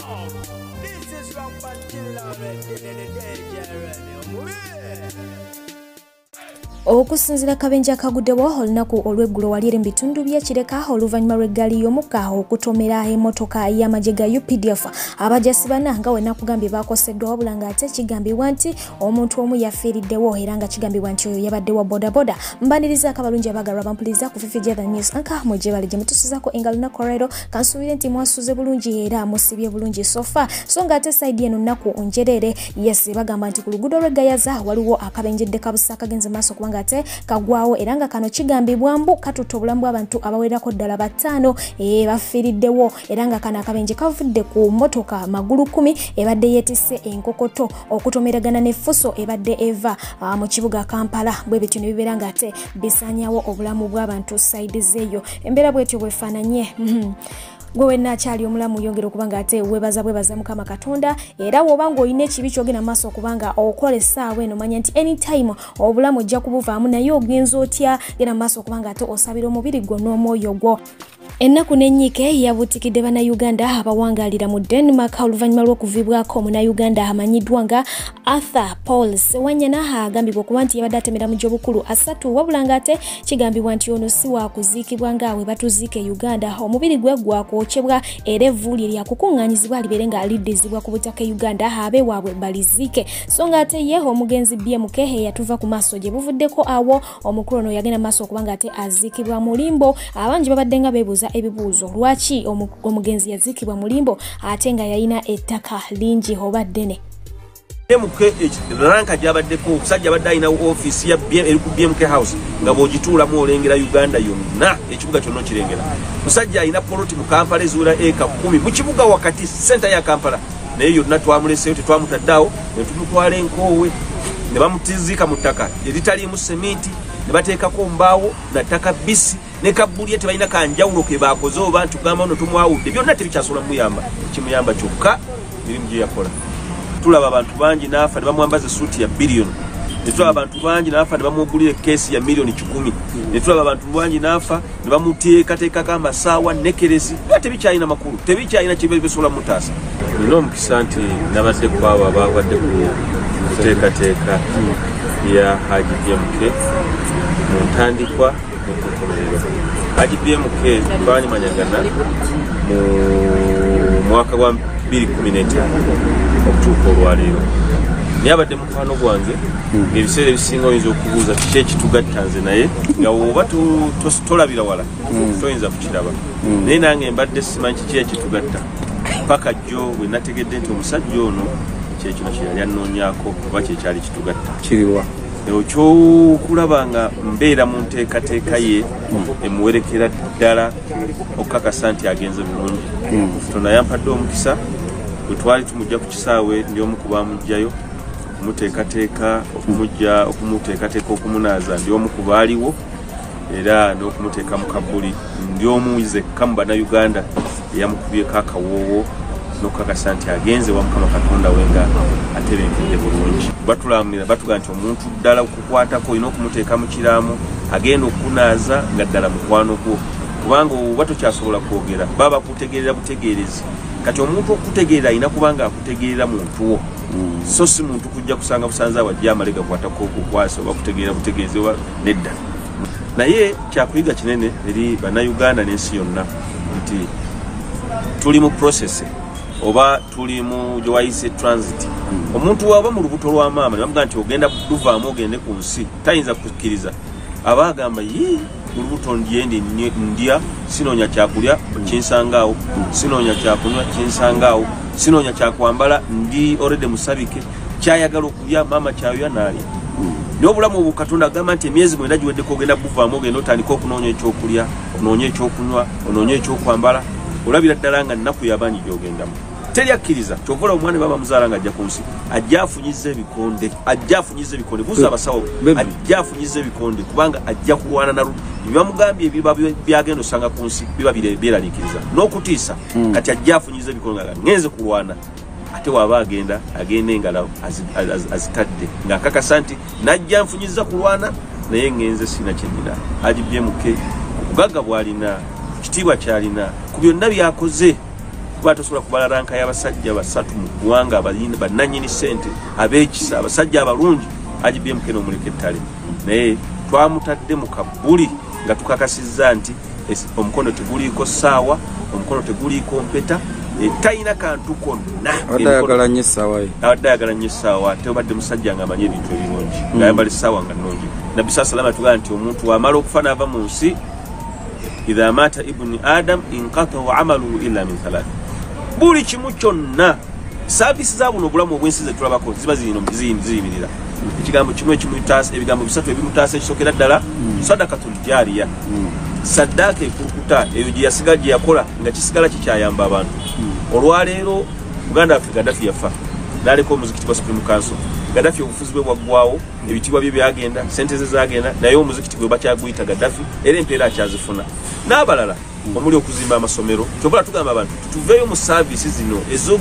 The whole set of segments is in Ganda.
This is rock and chill already, the danger. Okusinzira Akabenjje akaguddewo olunaku olw'eggulo waliere mu bitundu by'Ekireka oluvannyuma lw'eggaali y'omukka okutomera emmotoka y'amagye ga UPDF abajasi bana nga we nakugambye bakoseddwa wabula ng'ate kigambibwa nti omuntu omu yafiiriddewo era nga kigambibwa nti oyo yabadde wa bodaboda. Mbaniriza akabalungi abagalwa bampuliriza ku Fifi Jatha News anka mwegyebalije mutusizako engalo lunaku olwaleero kansuubire nti mwasuze bulungi era musibye bulungi sofa so ng'ate saidi eno nnaku onjerere yes bagamba nti ku luguudo lw'e Gayaza waliwo akabenjedde kabusa akagenze maaso kubanga ate kagwawo era nga kano kigambibwa mbu katuta obulamu bw'abantu abawerako ddala 5 bafiiriddewo era nga kano akabenje kavudde ku mmotoka magulu 10 ebadde yeetisse enkokoto okutomeragana n'effuso ebadde eva mu kibuga Kampala bwe bityo ne bibeera ng'ate bisaanyawo obulamu bw'abantu saidi zeeyo embeera bwetyo bwefaananye gwe nakyali omulamu yongera okubanga ate webaza Mukama Katonda era wobanga oyina ekibi kyogenda maaso okubanga okola essaawa eno manya nti anytime obulamu ojja kubuvaamu naye ogenza otya genda maaso okubanga ate osabira omubiri gwo n'omwoyo gwo. Ennaku n'ennyike yabuutikidde bannayuganda abawangalira mu Denmark oluvannyuma lw'okuvibwako Munnayuganda amanyiddwa nga Arthur Paul Sewanyana agambibwa okuba nti yabadde atemera mu gy'obukulu 3 wabula ng'ate kigambibwa nti ono si waakuziikibwa ngaawe batuziika e Uganda omubiri gwe gwakwokyebwa era evvu lye lyakukuŋŋaanyizibwa libeere nga liddizibwa ku butaka e Uganda abe waabwe baliziike so ng'ate ye omugenzi BMK eyatuva ku maaso gye buvuddeko awo omukulu ono yagenda maaso okuba ng'ate aziikibwa mu limbo abangi babadde nga beebuuza ebibuuzo lwaki omugenzi yazikibwa mu limbo ate nga yayina ettaka lingi oba ddene. BMK ranka jabaddeko okusajja badde ayina office ya BMK house nga bw'ogituulamu olengera Uganda yonna ekibuga kyonna okirengera. Musajja ayina poloti mu Kampala ezuula eka 10 mu kibuga wakati center ya Kampala naye yonna twamuleseyo tetwamutaddawo ne tumutwala enkoowe ne bamutizika mu ttaka eritaliimu seminti ne bateekako mbaawo na ttaka bisi ne kabulye tebalina kanjawulo ke baakoze oba ntugamba ono tumwawudde byonna tebikyasobola muyamba kimuyamba kyokka mirimu gye yakola. Tulaba abantu bangi n'afa ne bamwambaza suuti ya billion ne tulaba abantu bangi n'afa ne bamugulira keesi ya milioni 10 ne tulaba abantu bangi n'afa ne bamuteekateekako amasaawa nekerezi nga tebikyalina makulu tebikyalina kibesobola mutaasa. Nina omukisa nti nabadde ku abo ababadde ku kuteekateeka ya Haji BMK mu ntandikwa n'okukomerera. Haji BMK twanyimanyagana mu mwaka gwa 2015 okutuuka olwaleero naye abadde mukwano gwange ng'ebiseera ebisinga oyinza okubuuza kiki ekitugatta nze naye nga oba tolabira wala toyinza kukiraba naye nange mbadde simanyi kiki ekitugatta paka jjo bwe nategedde nti omusajja ono kyekino kye yali annoonyako oba kyekyali kitugatta kiriwa okyokulaba nga mbeera mu nteekateeka ye emuwerekera ddala okukakasa nti agenze bulungi. Katonda yampadde omukisa bwe twali tumujja ku kisaawe ndi omu ku bamugjayo okumuteekateeka okumuteekateeka okumunaaza ndi omu ku baaliwo era n'okumuteeka mu kabuli ndi omu zekka mu bannayuganda eyamukubyeko akawoowo n'okukakasa nti agenze wa Mukama Katonda we nga atebenkedde bulungi. Batulamira batuga nti omuntu ddala okukwatako olina okumuteeka mu kiraamu agenda okunaaza nga ddala mukwano gwo kubanga oba tokyasobola kwogera baba kutegeerera butegeerezi kati omuntu okutegeera alina kubanga akutegeerera muntu wo so si muntu kujja kusanga busanza wajja amalega kwatako okukwasa oba kutegeera butegeerezi oba nedda. Naye kyakuyiga kinene eri bannayuganda n'ensi yonna nti tuli mu process oba tuli mu gyewayise transit. Omuntu waba mu lubuto lwa maama ne bamuga nti ogenda luvaamu ogende ku nsi tayinza kukkiriza aba agamba mu lubuto ndyendi ndya sinoonya kyakulya kinsangaawo sinoonya kyakunywa kinsangaawo sinoonya kyakwambala ndi already musabike kyayagala okulya maama kyayoya naalya. Naye obulamu obwo Katonda agamba nti emyezi 9 giweddeko ogenda buvaamu ogenda otandika okunoonya ekyokulya onoonya ekyokunywa onoonya ekyokwambala olabira ddala nga nnaku yabangi gyogendamu teri akkiriza kyovola omwana baba muzaala nga ajja ku nsi ajja afunyiza ebikonde buuza abasawo ajja afunyiza ebikonde kubanga ajja kulwana na bibamugambye ebiba byagenda osanga ku nsi biba byeraliikiriza n'okutiisa kati ajja afunyiza ebikonde nga ngenze kulwana ate waaba agenda engalo azitadde ng'akakasa nti najja nfunyiza kulwana naye ngenze sina kyennina. Haji BMK okugagga bw'alina kitiibwa kyalina ku byonna byakoze kuba tosobola kubala ranka y'abasajja basatu mu ggwanga bannannyini ssente ab'ekisa abasajja abalungi Haji BMK n'omuleka ettale naye twamutadde mu kabbuli nga tukakasizza nti omukono teguliiko ssaawa omukono teguliiko mpeta talina kantu konna adayagala nnyo essaawa ye adayagala nnyo essaawa ate obadde musajja ng'amanyi ebintu ebirungi ng'ayambala essaawa nga nnungi nabbi saa salama tugaa nti omuntu wamala okufa n'ava mu nsi idha mata ibni adam inqatahu amaluhu illa min thalath buli kimu kyonna saavisi za buno obulamu obwensi ze tulabako ziba ziyimirira ekigambo kimu ekimutaasa ebigambo bisatu ebimutaasa ekisokera ddala sadakatul jariya saddaaka ekulukuta eyo gye yasiga gye yakola nga kisigala kikyayamba abantu olwaleero Uganda Africa Gaddafi yafa n'aleka omuzikiti gwa Supreme Council Gaddafi obufuzi bwe bwaggwawo ebitiibwa bye byagenda sente ze zagenda naye omuzikiti gwe bakyaguyita Gaddafi era empeera akyazifuna n'abalala omuli okuzimba amasomero kyobala tugamba abantu tuveeyo mu saavisi zino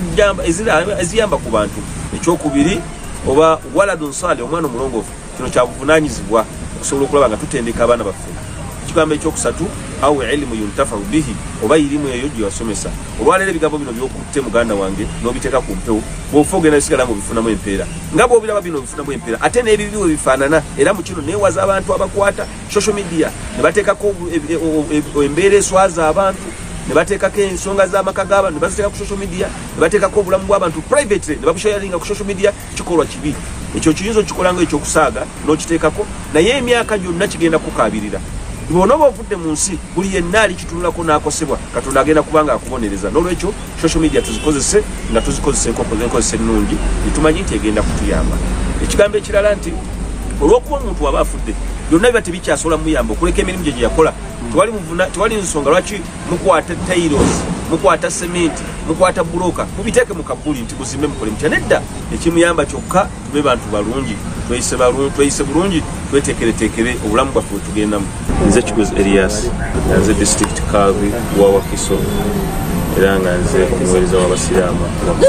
eziyamba ku bantu ekyokubiri oba waladun sali omwana omulongoofu kino kyabuvunaanyizibwa okusobola okulaba nga tutendeka abaana baffe ekigambo ekyokusatu awo elimu yuntafau bihi oba irimu eyo gye wasomesa olwaleero ebigambo bino byokutte muganda wange n'obiteeka ku mpewo bw'ofa ogenda bisigala nga obifunamu empeera nga bw'obiraba bino obifunamu empeera ate n'ebibi we bifaanana era mu kino neewaza abantu abakwata social media ne bateekako embeera eswaza abantu ne bateekako ensonga z'amaka g'abantu ne baziteeka ku social media ne bateekako obulamu bw'abantu privately ne babushayalinga ku social media kikolwa kibi ekyo kiyinza okikola nga ekyokusaaga n'okiteekako naye emyaka gyonna kigenda kukaabirira bw'onooba ovudde mu nsi buli yenna ali kitunulako n'akosebwa Katonda agenda kubanga akubonereza n'olwekyo social media tuzikozese nga tuzikozesa enkozesa ennungi netumanyi nti egenda kutuyamba ekigambo ekirala nti olw'okuba omuntu waba afudde byonna biba tebikyasobola muyamba okuleka emirimu gye yakola tewali nsonga lwaki mukwata tairos mukwata sementi mukwata buloka mubiteeke mu kabbuli nti muzimbe mukole mutya nedda ekimuyamba kyokka tube bantu balungi tweyise bulungi tweteekereteekere obulamu bwaffe bwe tugendamu nze Kigozi Elias nga nze district kavi wa Wakiso era nga nze omuweereza w'abasiraamu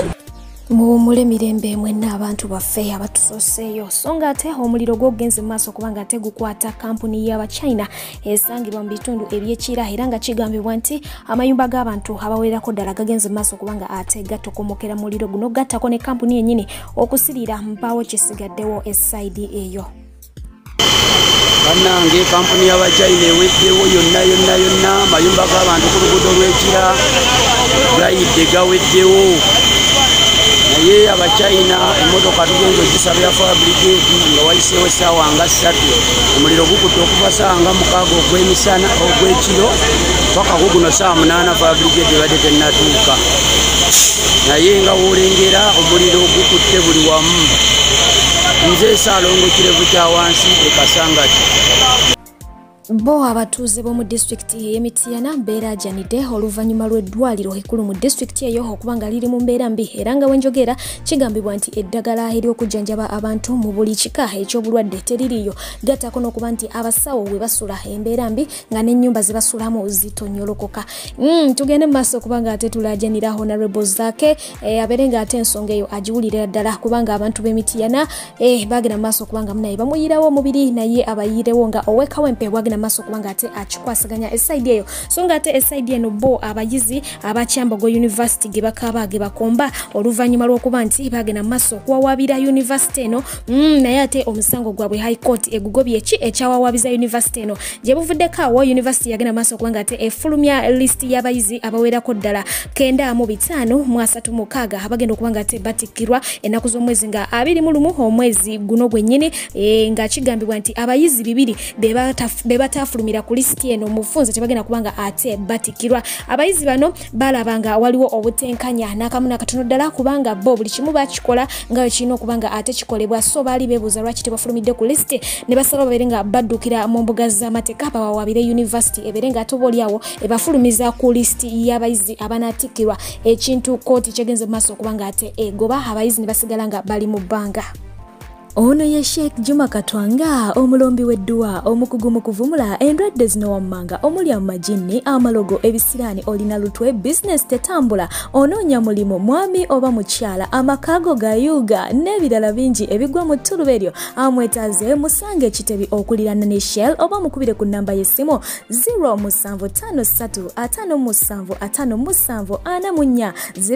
muwumule mirembe mwenna abantu baffe abatusoseeyo so nga ate omuliro gwogenze mu maaso kubanga ate gukwata kampuni y'Abachina esangibwa mu bitundu ebyekira era nga kigambibwa nti amayumba g'abantu abawererako ddala gagenze mu maaso kubanga ate gatokomokera muliro guno gattako ne kampuni yennyini okusirira mpaawo kisigaddewo esaidi eyo bannange kampuni y'Abachina eweddewo yonna amayumba g'abantu ku luguudo lw'ekira gayidde gaweddewo naye Abachina emmotoka tugenza ogisabira fabricate nga wayiseewo essaawa nga 3 omuliro gukutte okuva ssaawa nga 6 ogw'emisana ogw'ekiro paka guguno ssaawa 8 fabricate ebadde tennatuuka naye nga woolengera omuliro gukutte buli wamu nze Saalongo kirevu kya wansi ekasangati bo abatuuze b'omu disitulikiti y'Emityana mbeera ajanidde oluvannyuma lw'eddwaliro ekkulu mu disitulikiti eyo okuba nga liri mu mbeera mbi era nga wenjogera kigambibwa nti eddagala ery'okujjanjaba abantu mu buli kika eky'obulwadde teririiyo gattako n'okuba nti abasawo we basula embeera mbi nga n'ennyumba ze basulamu zitonyolokoka tugende mu maaso okuba nga ate tulaajanira honorable zaake abeere nga ate ensonga eyo agiwulirira ddala kubanga abantu b'Emityana bagenda mu maaso okuba nga munaye bamuyirawo omubiri naye abayirewo nga owekawempe bwagenda maso kubanga ate akikwasaganya esaidi eyo so nga ate esaidi eno bo abayizi abakyambogo university ge bakaba ge bakomba oluvannyuma lw'okuba nti bagenda maso okuwawabira university eno naye ate omusango gwabwe high court egugobye ki ekyawawabiza university eno gye buvuddeko awo university yagenda maso kubanga ate efulumya list y'abayizi abawerako ddala 9,536 abagenda okubanga ate batikirwa ennaku z'omwezi nga 21 omwezi guno gwennyini nga kigambibwa nti abayizi 2 batafulumira ku lisiti eno mufunza tebagenda kubanga ate batikirwa abayizi bano balabanga waliwo obutenkanya n'akamu n'akatono ddala kubanga bo buli kimu bakikola nga kirina okubanga ate kikolebwa so baali beebuuza lwaki tebafulumidde ku lisiti ne basaba babeere nga baddukira mu mbuga z'amateeka bawawabire university ebeere nga ate obaoliawo ebafulumiza ku lisiti y'abayizi abanaatikirwa ekintu kooti kyegenze mu maaso okubanga ate egoba abayizi ne basigala nga bali mu bbanga Ono ye Sheikh Juma Katwanga omulombi weddua omukugu mu kuvumula endwadde zino wammanga omuli amajinni amalogo ebisirani olina lutwe business tetambula onoonya mulimu mwami oba mukyala amakago gayuga n'ebirala bingi ebigwa mu ttuluba eryo amwetaaze musange ekitebi okulirana ne Shell oba mukubire ku namba y'essimu 075575754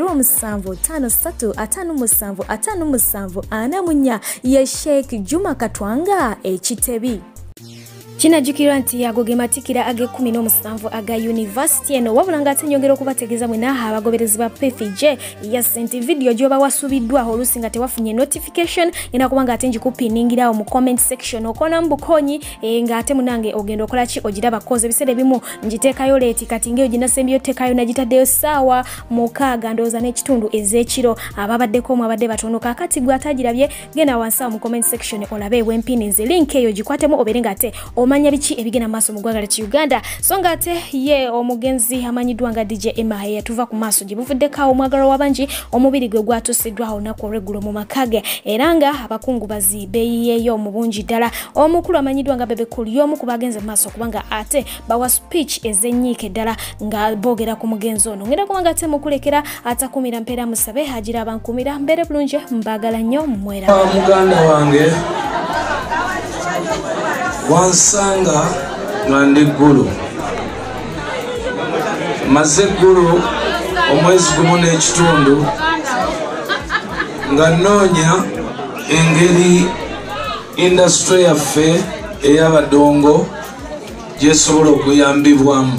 075575754 ye Sheikh Juma Katwanga ekitebi. Kinajjukirwa nti ago matikira age 17 aga university eno wabula nga atenyongera okubategeeza mwena abagoberezi ba PFJ ya senti video gyoba wasubiddwa olusi nga tewafunye notification ina kubanga atenji kupinningirawo mu comment section okona mbukonyi nga ate munange ogenda okola ki ogiraba koze bisere bimu njiteekayo leti kati ngeyo ginasembiyo tekayo najitaddeyo saawa mukaaga ndooza n'ekitundu ez'ekiro ababaddeko mu abadde batono kakati gwe atagirabye genda wansi mu comment section olabe wempinze link eyo gikwatemu oberenga ate manya bichi ebigena maso mugwagala ki Uganda songa ate ye omugenzi amanyidwa nga DJ Emma yatuva ku maso gibuvudde omwagalo wabanji omubiri gwe gwatusiddwa olunaku olweggulo mu makage eranga abakungu bazibeeyeyo mu bungi ddala omukulu amanyidwa nga bebe kuli y'omu ku bagenze maso kubanga ate bawa speech ezenyiike ddala nga boogera ku mugenzi ono ngenda kubanga ate mukulekera atakumira mpeera musabe hagira abankumira mbere bulungi mbagala nnyo mwera muganda wange wansanga ngandi gulu maze gulu omwezi gumu n'ekitundu nga noonya engeri industry yaffe ey'abadongo gyesobola okuyambibwamu.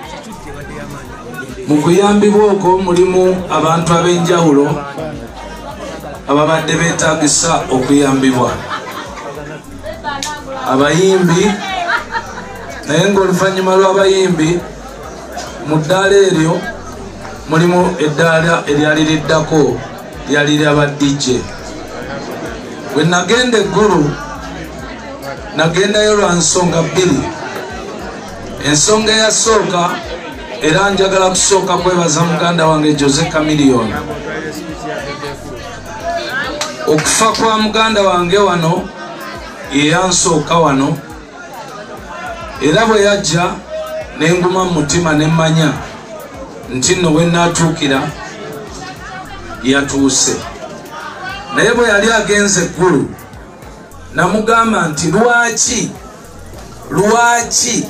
Mu kuyambibwa okwo mulimu abantu ab'enjawulo ababadde beetaagisa okuyambibwa. Abayimbi naye ng'oluvannyuma lw'abayimbi mu ddaala eryo mulimu eddaala eryali liddako lyali ly'aba DJ. Bwe nagenda eggulu nagendayo lwa nsonga bbiri. Ensonga eyasooka era njagala kusooka kwebaza muganda wange Jose Chameleone. Okufa kwa muganda wange wano eyansooka wano era bwe yajja nenguma mu mutima nemmanya nti nno bwe naatuukira yatuuse. Naye bwe yali agenze eggulu namugamba nti lwaki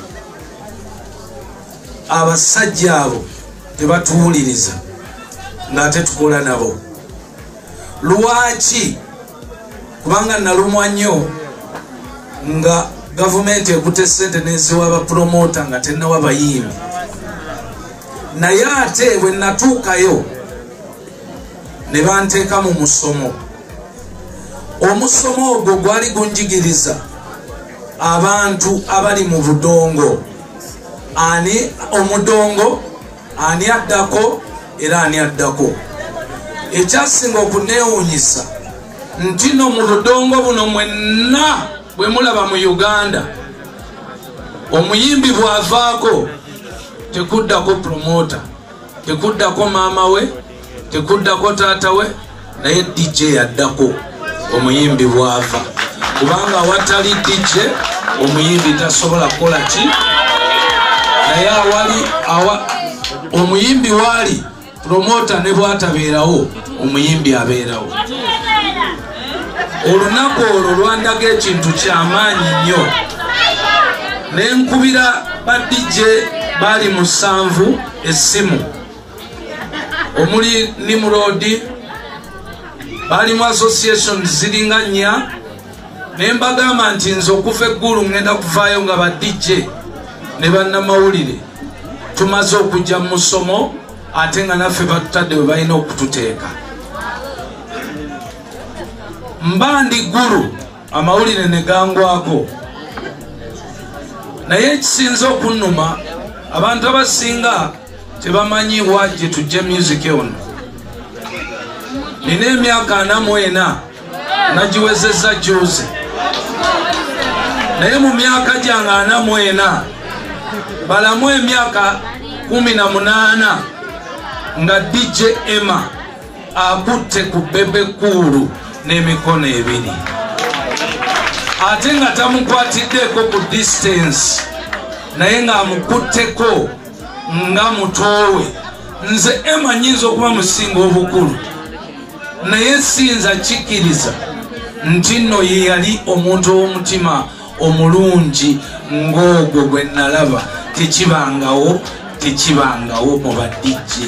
abasajja abo tebatuwuliriza ng'ate tukola nabo? Lwaki? Kubanga nalumwa nnyo nga gavumenti ekute ssente n'eziwa abapromota nga tennawa bayimbi. Naye ate bwe natuukayo ne banteeka mu musomo. Omusomo ogwo gwali gunjigiriza abantu abali mu budongo. Ani omudongo, ani addako era ani addako. Ekyasinga okuneewuunyisa nti no mu budongo buno mwenna bwe mulaba mu Uganda omuyimbi bw'avaako tekuddako promota, tekuddako maama we, tekuddako taata we, naye DJ yaddako omuyimbi bw'ava. Kubanga awatali DJ omuyimbi tasobola kukola ki? Naye omuyimbi waali promota ne bwatabeerawo omuyimbi abeerawo. Olunaku olwo lwandaga ekintu ky'amaanyi nnyo. Ne nkubira ba DJ baali 7 essimu omuli Nimrod, baali mu association ziringa 4. Ne mbagamba nti nze okuva eggulu ngenda kuvaayo nga ba DJ ne bannamawulire tumaze okujja mu musomo ate nga naffe batutadde bwe balina okututeeka. Mba ndi ggulu amawulire ne gangwako. Naye ekisinza okunnuma abantu abasinga tebamanyiibwa gye tujja music ono. Nina emyaka 44 nagiwezezza juzi. Naye mu myaka gyange 44 balamu emyaka 18 nga DJ Emma akutte ku bebe kulu n'emikono 2. ate nga tamukwatiddeko ku distance naye ng'amukutteko nga mutowe. Nze Emma nyinza okuba musinga obukulu naye siyinza kikkiriza nti nno ye yali omuntu ow'omutima omulungi ng'ogwo gwe nalaba. Tekibangawo mu badijje.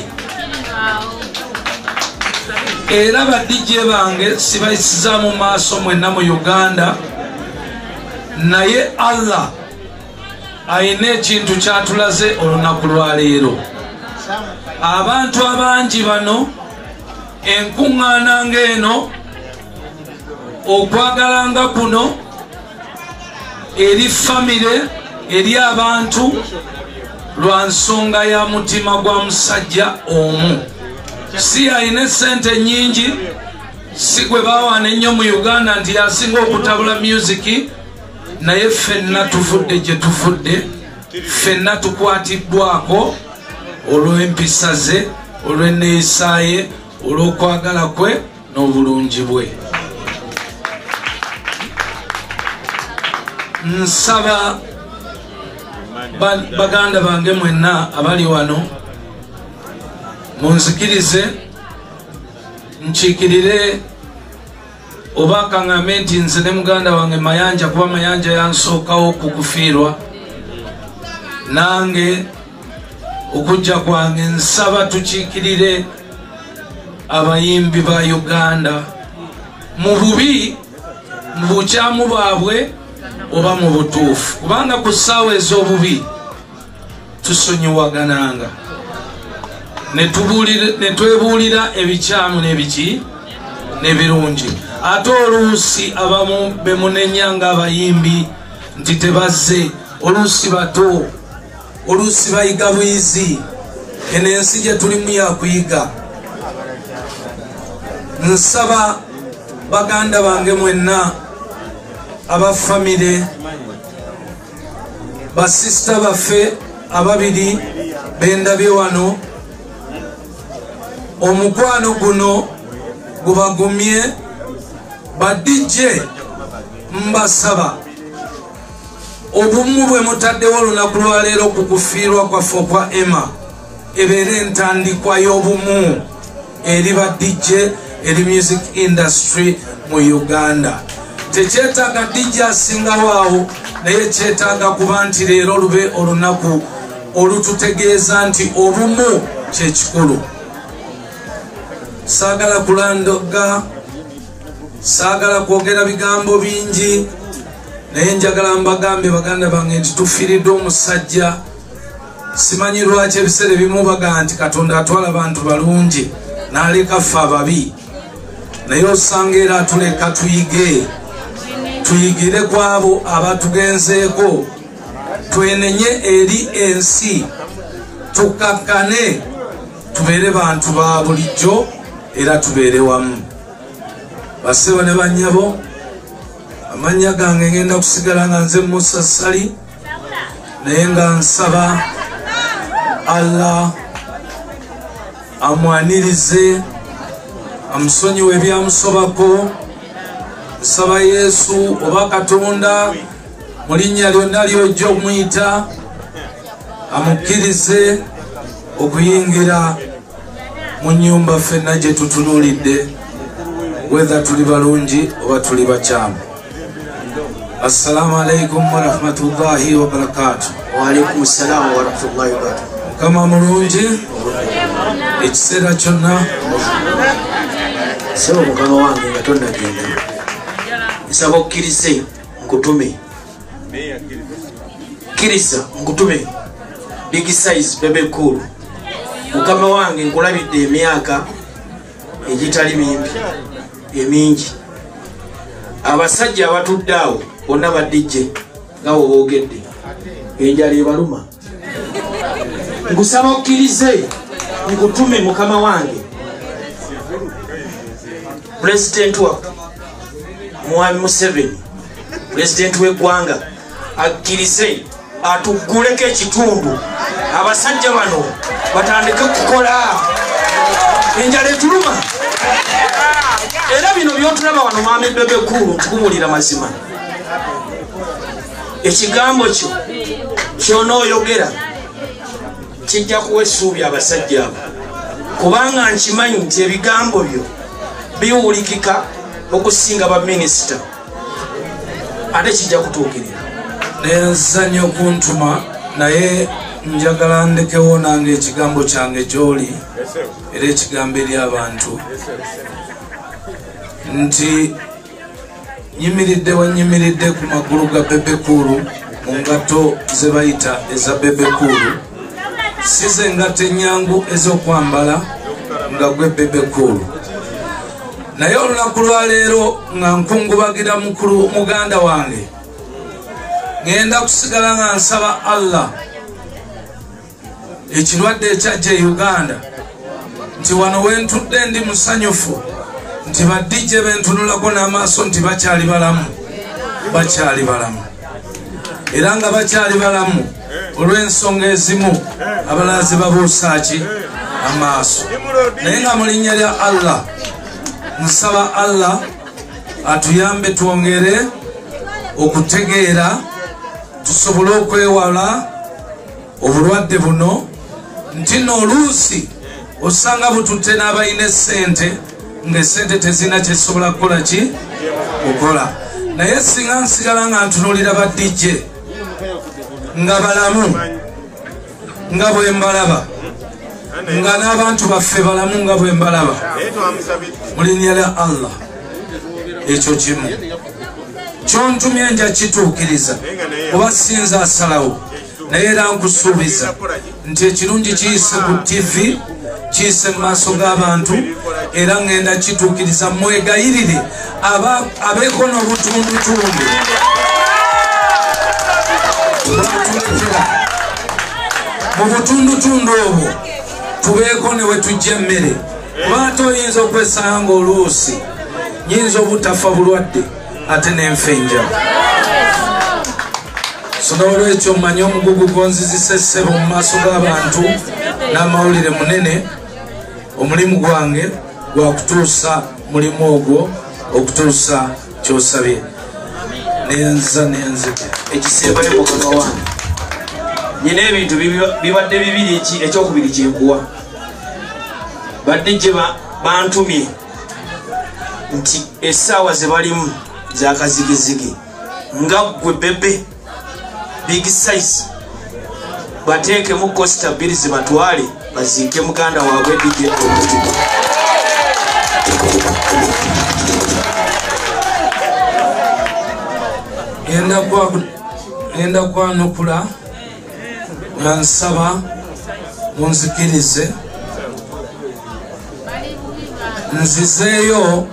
Era badijje bange sibayisiza mu maaso mwenna mu Uganda, naye Allah ayina ekintu kyatulaze olunaku lwa leero. Abantu abangi bano enkuŋŋaana ng'eno, okwagalanga kuno eri famire, eri abantu, lwa nsonga ya mutima gwa musajja omu. Si ayina sente nyingi, si gwe bawaana ennyo mu Uganda nti yasinga okutabula music, naye ffenna tufudde gye tufudde, ffenna tukwatibbwako olw'empisa ze, olw'enneeyisa ye, olw'okwagala kwe n'obulungi bwe. Nsaba baganda bange mwenna abali wano munzikirize nkiikirire oba kaŋŋambe nti nze ne muganda wange Mayanja, kuba Mayanja yansookawo okukufiirwa. Nange okujja kwange nsaba tukiikirire abayimbi ba Uganda mu bubi, mu bukyamu bwabwe oba mu butuufu, kubanga ku ssaawa ez'obubi tusonyiwagananga ne twebuulira ebikyamu n'ebiki n'ebirungi. Ate oluusi abamu bemunenya ng'abayimbi nti tebazze, oluusi bato, oluusi bayiga bwizi. Eno ensi gye tulimu yakuyiga. Nsaba baganda bange mwenna, abafamire, basisita baffe ababiri bendabye wano, omukwano guno gubagumye. Badijje mbasaba obumu bwe mutaddewo olunaku lwa leero ku kufiirwa kwaffe kwa Emma ebeere entandikwa y'obumu eri badijje, eri music industry mu Uganda. Tekyetaaga dijje asingawo awo, naye kyetaaga kuba nti leero lube olunaku olututegeeza nti obumu kyekikulu. Saagala kulandoga, saagala kwogera bigambo bingi, naye njagala mbagambe baganda bange nti tufiiridde omusajja. Simanyi lwaki ebiseera ebimu bagaa nti Katonda atwala abantu balungi n'aleka ffe ababi, naye osanga era atuleka tuyigire ku abo abatugenzeeko, twenenye eri ensi, tukakkane, tubeere bantu ba bulijjo era tubeere wamu. Basebo ne bannyabo, amannya gange ngenda kusigala nga nze Musa Sali, naye nga nsaba Allah amwanirize, amusonyiwe ebyamusobako. Nsaba Yesu oba Katonda mu linnya lyonna ly'ojja omuyita, amukkirize okuyingira mu nnyumba ffenna gye tutunuulidde, whether tuli balungi oba tuli bakyamu. Assalamu alaikum wa rahmatullahi wa barakatuh. Wa alaikum assalam wa rahmatullahi wa barakatuh. Mukama mulungi ekiseera kyonna. Sebo mukama wange nga tonnagenda, nsaba okkirize nkutume, kkiriza nkutume big size bebe cool. Mukama wange nkulabidde emyaka egitali mimpi emingi. Abasajja abatudde awo bonna badijje nga woogedde, enjala ebaluma. Nkusaba okkirize nkutume mukama wange President wa Mwami Museveni, President w'eggwanga, akkirize atugguleko ekitundu, abasajja bano batandike kukola, enjala etuluma. Era bino byotulaba wano Mwami Bebe Kulu, tukumulira mazima. ekigambo kyo kyonooyogera kijja kuwa essuubi abasajja abo kubanga nkimanyi nti ebigambo byo biwulikika okusinga baminisita ate kijja kutuukirira. nenzanya okuntuma naye njagala ndekewo nange ekigambo kyange gy'oli era ekigambo eri abantu nti nyimiridde wanyimiridde ku magulu ga bebekulu mu ngatto ze bayita eza bebekulu si ze ngatto ennyangu ez'okwambala nga gwe bebekulu. naye olunaku lwaleero nga nkungubagira mukulu muganda wange ngenda kusigala nga nsaba Allah ekirwadde ekyajja e Uganda nti wano wentudde ndi musanyufu nti badijje bentunulako n'amaaso nti bakyali balamu era nga bakyali balamu olw'ensonga ezimu abalala ze babuusaaki amaaso. naye nga mu linnya lya Allah nsaba Allah atuyambe twongere okutegeera tusobole okwewala obulwadde buno nti nno oluusi osanga bututte n'abalina essente ng'essente tezina kyesobola kukola ki kukola. naye singa nsigala nga ntunuulira badijje nga balamu nga bwe mbalaba nga n'abantu baffe balamu nga bwe mbalaba mu linnya lya Allah ekyo kimu kyontumye nja kituukiriza oba sinza asalawo naye era nkusuubiza nti ekirungi kiyise ku TV kiyise mu maaso g'abantu era ngenda kituukiriza mwegayirire abeeko n'obutundutundu mu butundutundu obwo tubeeko ne we tujja emmere kuba ate oyinza okwesanga oluusi nyinza obutafa bulwadde ate nenfa enjala. so n'olwekyo mmanye omugugu gonzizisa essebo mu maaso g'abantu n'amawulire munene omulimu gwange gwakutuusa mulimu ogwo okutuusa kyosabye nenzike ekisembayo mukama wange nyina ebintu bibadde bibiri ekyokubiri kyenkuwa badde gye bantumye nti essaawa ze balimu zakazigizigi nga gwe bebe big size bateekemu costa bbiri zibatwale baziike muganda waabwe DJ ngenda kwanukula nga nsaba munzikirize nzizeeyo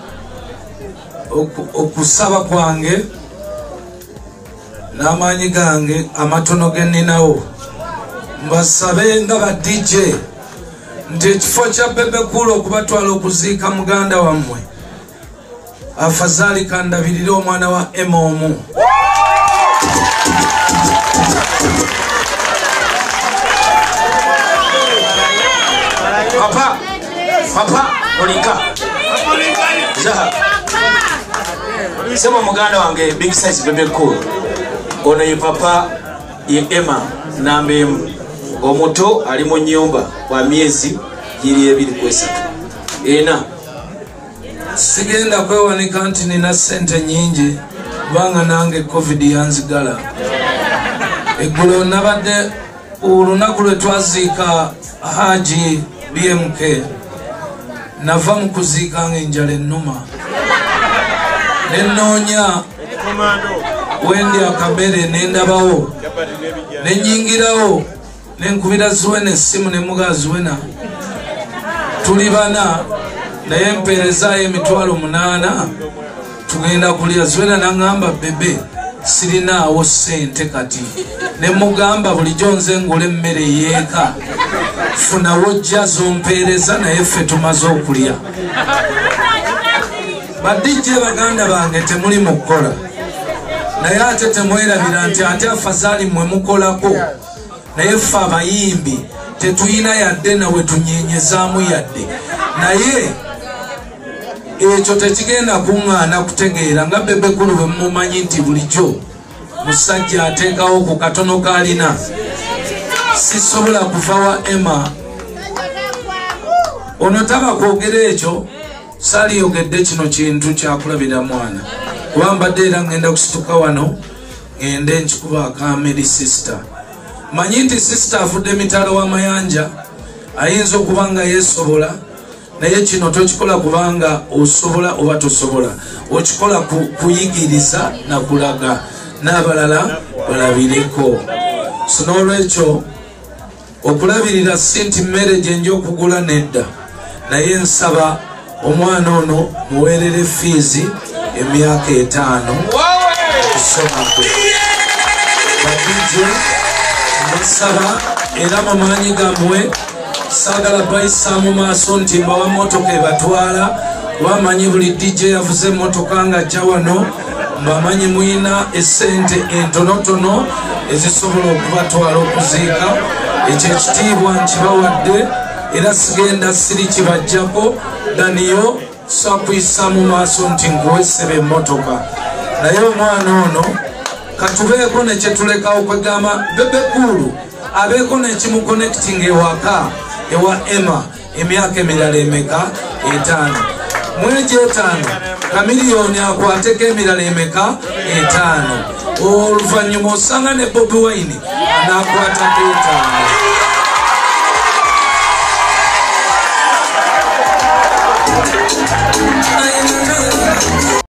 okusaba kwange n'amaanyi gange amatono ge nninawo mbasabe nga ba DJ nti ekifo kya bebekulu okubatwala okuziika muganda wammwe afazaali kandabirire omwana wa emomu papa olika sema muganda wange big size bebekulu ono ye papa ye Emma namba emu omuto ali mu nnyumba wa myezi giri 2 ena sigenda kwewanika nti nina sente nyingi kubanga nange covid yanzigala eggulo nabadde olunaku lwe twaziika haji BMK nava mu kuziika ng'enjala ennuma nenoonya wendi akabere nendabawo nenyingirawo nenkubira Zuwena essimu nemuga Zuwena tuli bana naye mpeerezaayo $8,000 tugenda kulya. Zuwena naŋŋamba bebe sirinaawo ssente kati nemugamba bulijjo nze ngula emmere yeeka funawo jja zompeereza naye ffe tumaze okulya. badijje baganda bange temuli mu kukola naye ate temwerabira nti ate afazaali mmwe mukolako naye ffe abayimbi tetuyina yadde nawe tunyenyezaamu yadde naye ekyo tekigenda kuŋŋaana kutegeera nga bebekulu bwe mumanyi nti bulijjo musajja ateekawo ku katono kaalina sisobola kuvawa Emma ono taba kwogera ekyo saliyogedde kino kintu kyakulabira mwana kuba mbadde era ngenda kusituka wano ngende nkikuba akameri sister manyi nti sister afudde mitalo w'amayanja ayinza okuba nga yeesobola naye kino tokikola kubanga osobola oba tosobola okikola kuyigiriza nakulaga n'abalala balabireko so n'olwekyo okulabirira sinti mmere gye nja okugula nedda naye nsaba omwana ono muweerere fiizi emyaka 5 kusoma kwe badije mbasaba era mu maanyi gammwe saagala bayisaamu maaso nti mbawa motoka ebatwala kuba manyi buli DJ yavuze motoka nga ajja wano mbamanyi muyina essente entonotono ezisobola okubatwala okuziika ekyo ekitiibwa nkibawadde era sigenda siri kibajjako daniyo sakuyisa mu maaso nti nkuwesebe emmotoka naye omwana ono katubeeko nekyetulekawo kwegamba bebekulu abeeko nekimuconnecting ewaka ewa Emma emyaka emirala emeka 5 mwezi 5 kamiliyoni akwateko emirala emeka 5 oluvannyuma osanga ne Bobi Wine anakwatako 5